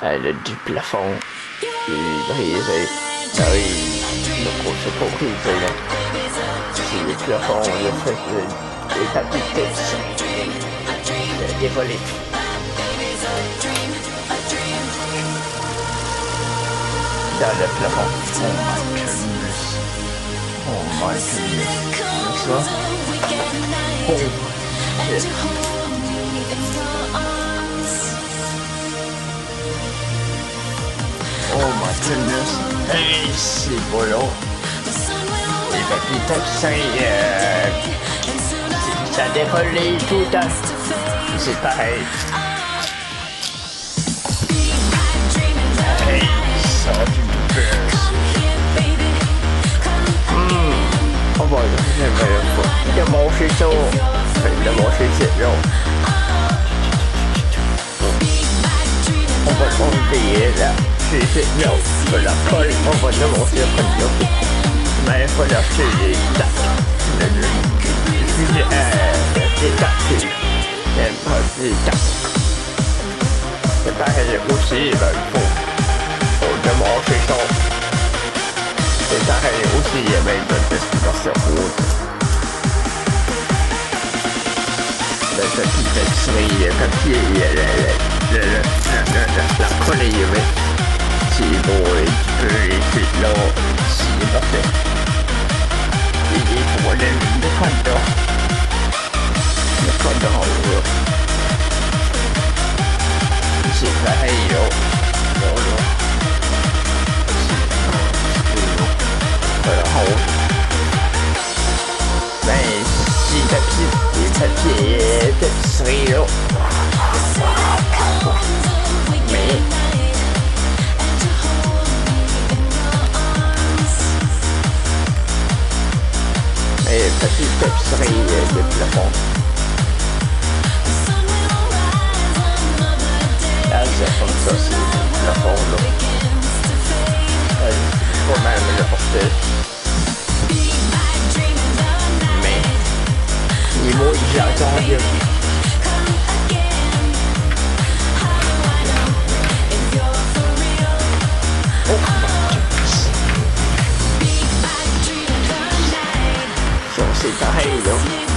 du plafond qui brisait. Ah oui, le gros secours brisé. Si le plafond le fait des tapis de tête, dévoilé. Dans le plafond. Oh my goodness. Ça? Oh shit. Oh my goodness. Hey, c'est volant. Et ben putain, ça a décollé tout à fait. C'est pareil. Hey, ça a du oh boy, j'aimerais manger ça. De manger ça. On va l'enlever là. C'est non, je la colle, on va le manger après là. Mais il faut lâcher les tacs. Les tacs. J'aime pas les tacs. C'est pareil aussi, il faut de manger ça. C'est pareil aussi, mais il donne des explications autres. La petite épicerie, comme si la colle, c'est bon, tu peux laisser là, c'est parfait. Il faut aller le condor. Le condor, c'est pareil, ben, si les papiers d'épicerie, là. Mais petite épicerie de plafond. Là, c'est comme ça, c'est le plafond, là. Il faut même le porter. Mais, les mots, j'attends bien. Oh, ça, c'est pareil, là.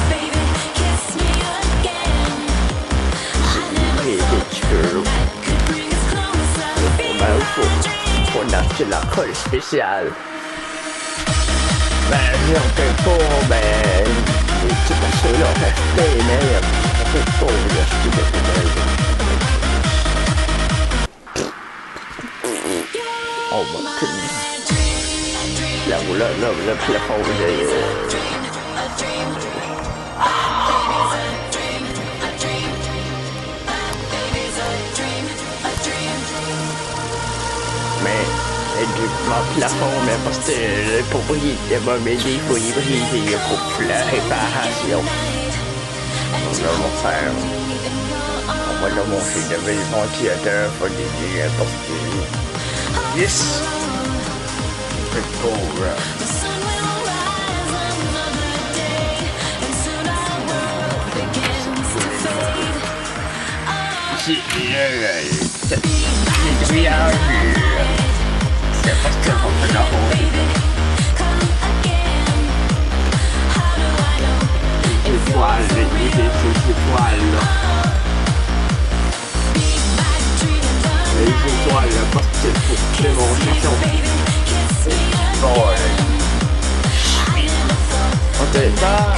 C'est ridicule. On a acheté la colle spéciale. Ben, j'en fais pas, ben, les petits morceaux là, restés, mais on fait pas l'acheter de poubelle. Oh my goodness. Là, le plafond de... Mais du plafond, mais parce que le propriétaire m'a m'aider, il faut y briser pour la réparation. On va faire. On va le monter de le ventilateur, il faut l'aider parce que. Yes! C'est cool. C'est le grillage. C'est parce que on peut la rouler. Les poils, les poils là. Les étoiles là, parce que c'est mon chiton. Bon, on est là.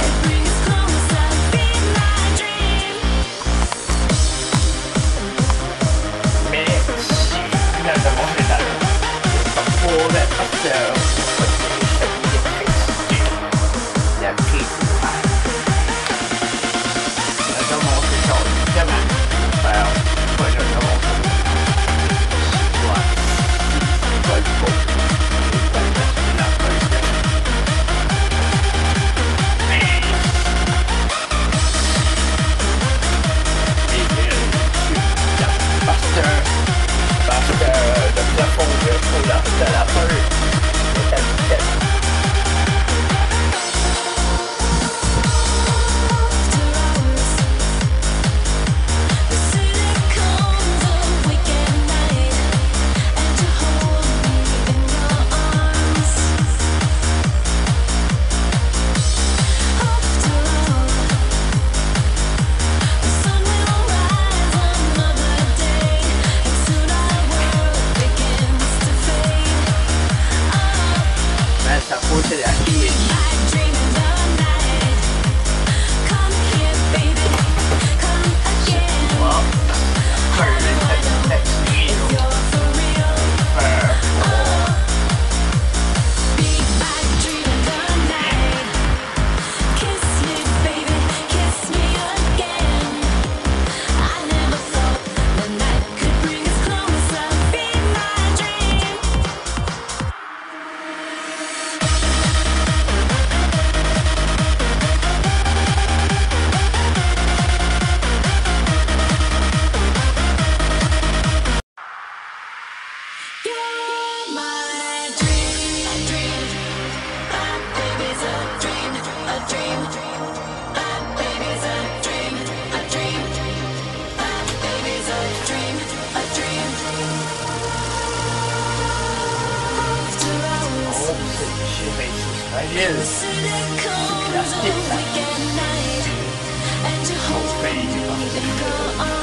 Mais, là, ça mange là. Pour that upstairs. La petite. La demande est sur le gamin. Alors, pas de demande. Ouais. Pas de peau. Parce que le plafond de la feuille est à vitesse. Ariel, c'est plastique ça. Faut payer parce que